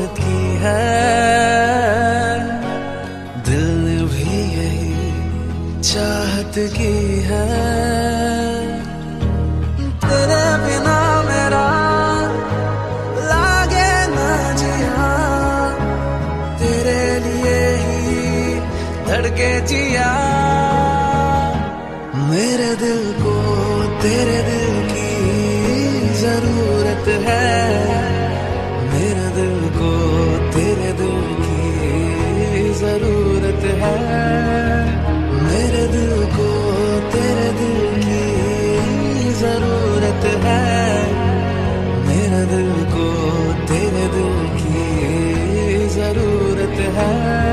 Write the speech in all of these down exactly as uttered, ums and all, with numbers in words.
मोहब्बत की है, दिल ने भी यही चाहत की है। तेरे बिना मेरा लागे ना जिया, तेरे लिए ही धड़के जिया। मेरे दिल को तेरे दिल की जरूरत है, मेरे दिल को तेरे दिल की जरूरत है, मेरे दिल को तेरे दिल की जरूरत है, मेरे दिल को तेरे दिल की जरूरत है।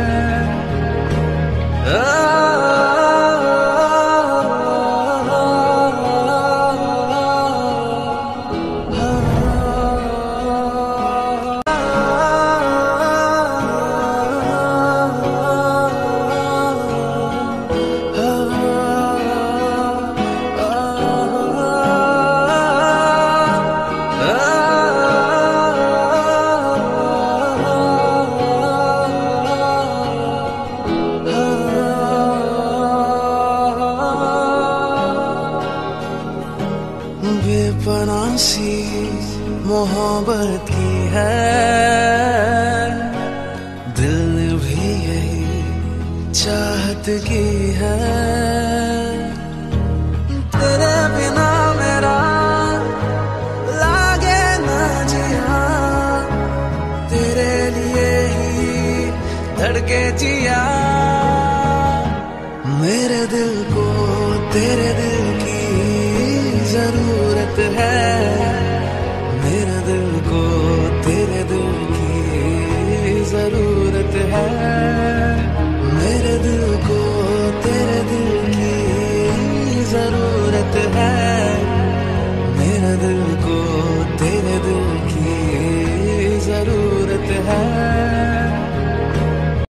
बेपनाह सी मोहब्बत की है, दिल ने भी यही चाहत की है। तेरे बिना मेरा लागे ना जिया, तेरे लिए ही धड़के जिया। मेरे दिल को तेरे दिल